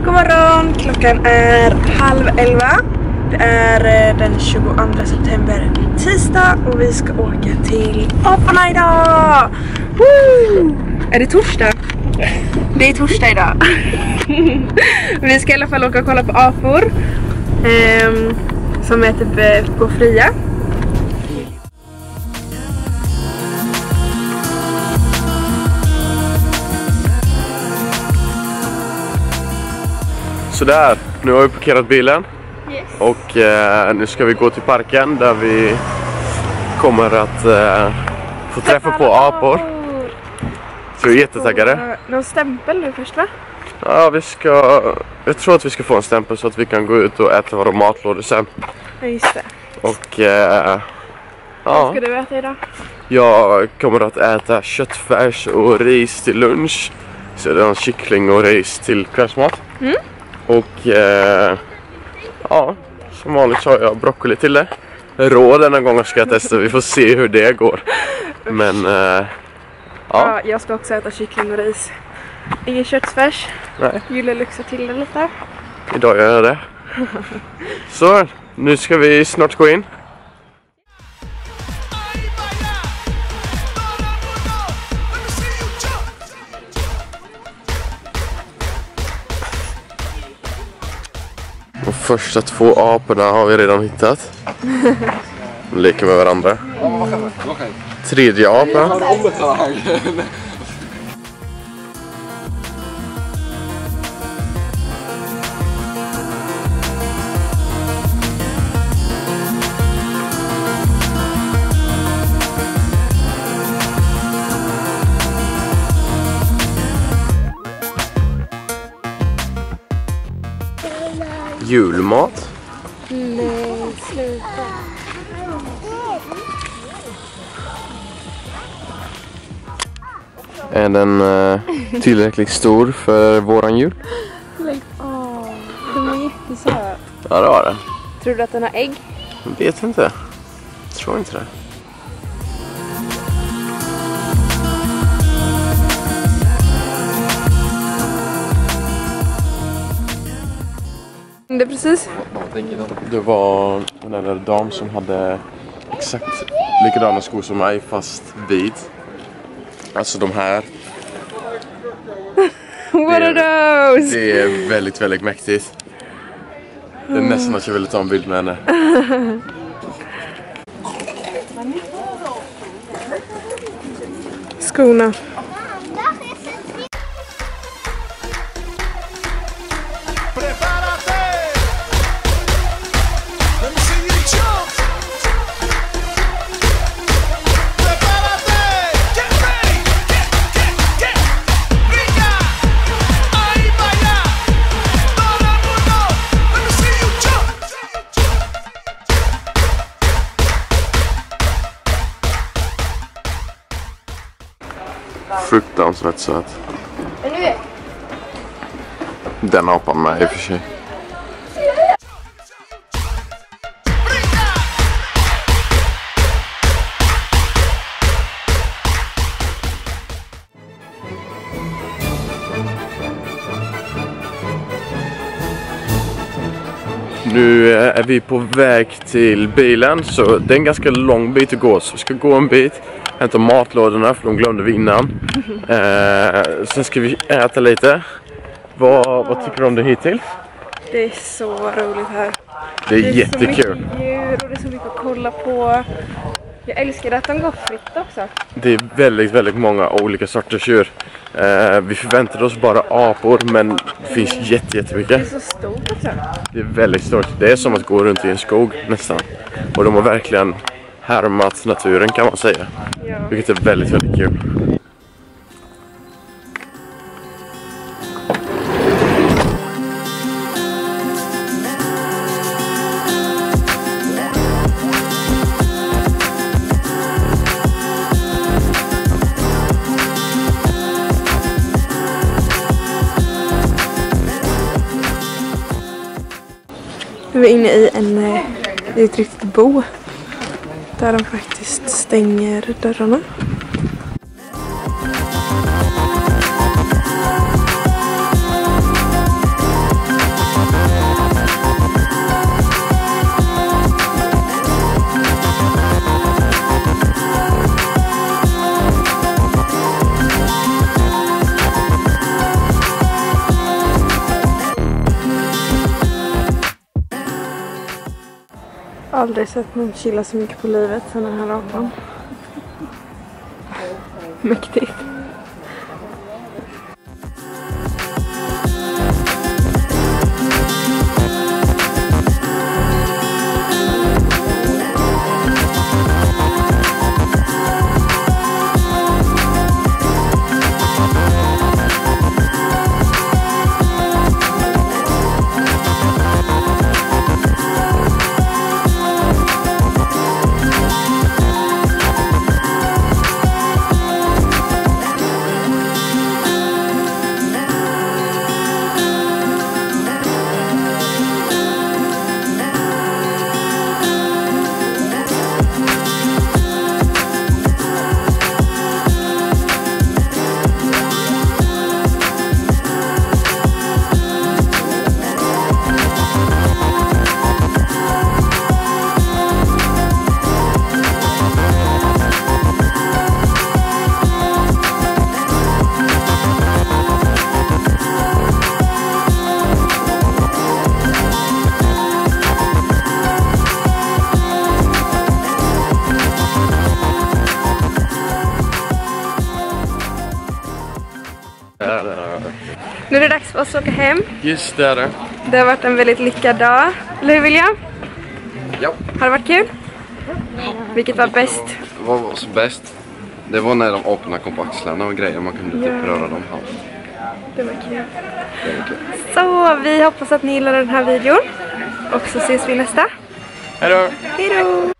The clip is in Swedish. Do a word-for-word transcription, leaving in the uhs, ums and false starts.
God morgon, klockan är halv elva. Det är den tjugoandra september, tisdag, och vi ska åka till aporna idag. Woo! Är det torsdag? Det är torsdag idag. Vi ska i alla fall åka och kolla på apor um, som är typ på fria. Så där, nu har vi parkerat bilen. Yes. Och eh, nu ska vi gå till parken där vi kommer att eh, få träffa på apor. Så vi är jättetaggade. Någon stämpel nu först, va? Ja, vi ska... Jag tror att vi ska få en stämpel så att vi kan gå ut och äta våra matlådor sen. Ja, just det. Och... Eh, ja. Vad ska du äta idag? Jag kommer att äta köttfärs och ris till lunch. Sedan kyckling och ris till kvällsmat. Mm. Och eh, ja, som vanligt så har jag broccoli till det. Rå denna gången ska jag testa, vi får se hur det går. Men eh, ja. Ja, jag ska också äta kyckling och ris. Ingen köttfärs. Nej. Julia lyxar till det lite. Idag gör jag det. Så, nu ska vi snart gå in. De första två aporna har vi redan hittat. De leker med varandra. Tredje apan. Julmat. Nej, sluta. Är den uh, tillräckligt stor för våran jul? Lägg av. Den är jättesöt. Ja, det var det. Tror du att den har ägg? Jag vet inte. Jag tror inte det. Det är precis. Det var den där dam som hade exakt likadana skor som mig fast vit. Alltså de här. What are those? Det är väldigt, väldigt mäktigt. Det är nästan att jag ville ta en bild med henne. Skorna. Fruktansvärt söt. Den apan med i och för sig. Nu är vi på väg till bilen, så det är en ganska lång bit att gå, så vi ska gå en bit, hämta matlådorna för de glömde vi innan. Eh, sen ska vi äta lite. Vad, vad tycker du om det hittills? Det är så roligt här. Det är, det är jättekul. Så mycket djur och det är så mycket att kolla på. Jag älskar att de går fritt också. Det är väldigt, väldigt många olika sorters djur. Eh, vi förväntade oss bara apor, men det finns jätte, jättemycket. Det är så stort också. Det är väldigt stort. Det är som att gå runt i en skog nästan. Och de har verkligen härmat naturen, kan man säga. Ja. Vilket är väldigt, väldigt kul. Vi är inne i en, i ett riktigt bo där de faktiskt stänger dörrarna. aldrig sett någon chilla så mycket på livet som den här apan. Mäktigt. Nu är det dags för oss att åka hem. Just det är det. Det har varit en väldigt lyckad dag. Eller hur, William? Ja. Har det varit kul? Vilket var bäst? Vad var så bäst? Det var när de öppnade kom på axlarna och grejer. Man kunde typ röra dem halvt. Det var kul. Det var kul. Så vi hoppas att ni gillar den här videon. Och så ses vi nästa. Hej då! Hej då!